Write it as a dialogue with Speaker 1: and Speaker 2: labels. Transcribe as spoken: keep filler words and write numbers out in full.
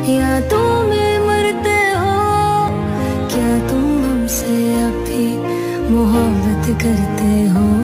Speaker 1: यादों में मरते हो, क्या तुम हमसे अब भी मोहब्बत करते हो?